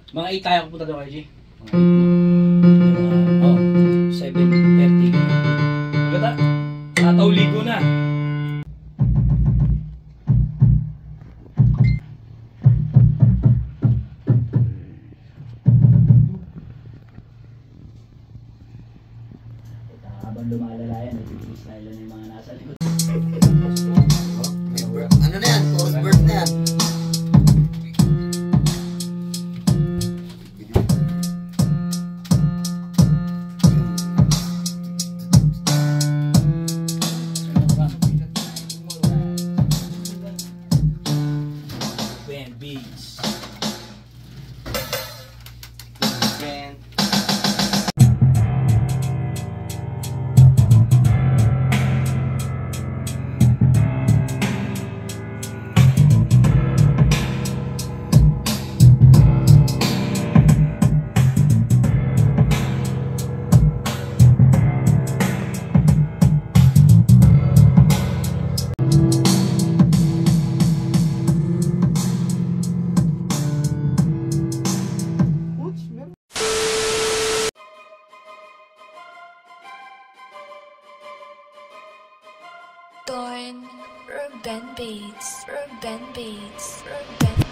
Mga 8 tayo pupunta doon, RG. Mga 8 no? 7:30. Maganda. Tataw ligo na. Habang lumalala yan, nag-freestyle na yung mga nasa likod. Ano na yan? Chorus verse na yan. Band beats. Band. Torn, RUBEN Beats, RUBEN Beats, RUBEN